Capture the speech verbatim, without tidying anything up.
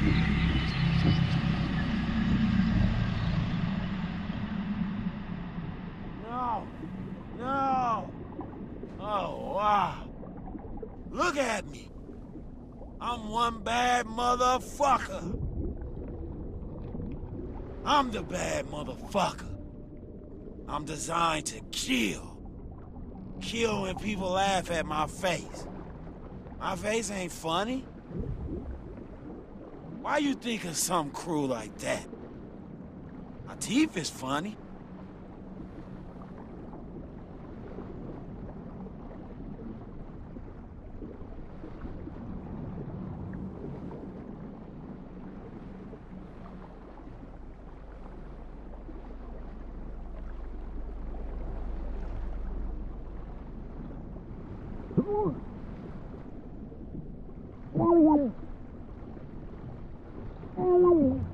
No! No! Oh, wow. Look at me. I'm one bad motherfucker. I'm the bad motherfucker. I'm designed to kill. Kill when people laugh at my face. My face ain't funny. Why you think of something cruel like that? My teeth is funny. Oh,